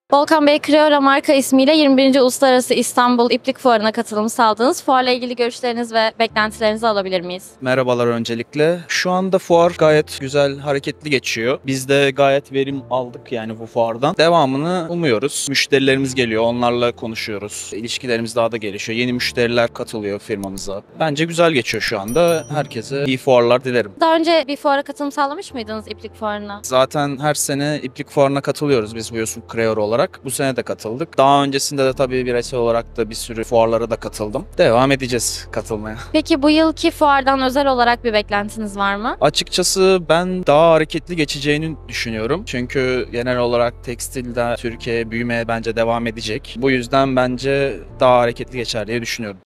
Volkan Bey, Creora marka ismiyle 21. Uluslararası İstanbul İplik Fuarı'na katılım sağladınız. Fuarla ilgili görüşleriniz ve beklentilerinizi alabilir miyiz? Merhabalar öncelikle. Şu anda fuar gayet güzel, hareketli geçiyor. Biz de gayet verim aldık yani bu fuardan. Devamını umuyoruz. Müşterilerimiz geliyor, onlarla konuşuyoruz. İlişkilerimiz daha da gelişiyor. Yeni müşteriler katılıyor firmamıza. Bence güzel geçiyor şu anda. Herkese iyi fuarlar dilerim. Daha önce bir fuara katılım sağlamış mıydınız İplik Fuarı'na? Zaten her sene İplik Fuarı'na katılıyoruz biz biliyorsun Creora olarak. Bu sene de katıldık. Daha öncesinde de tabii bireysel olarak da bir sürü fuarlara da katıldım. Devam edeceğiz katılmaya. Peki bu yılki fuardan özel olarak bir beklentiniz var mı? Açıkçası ben daha hareketli geçeceğini düşünüyorum. Çünkü genel olarak tekstilde Türkiye büyümeye bence devam edecek. Bu yüzden bence daha hareketli geçer diye düşünüyorum.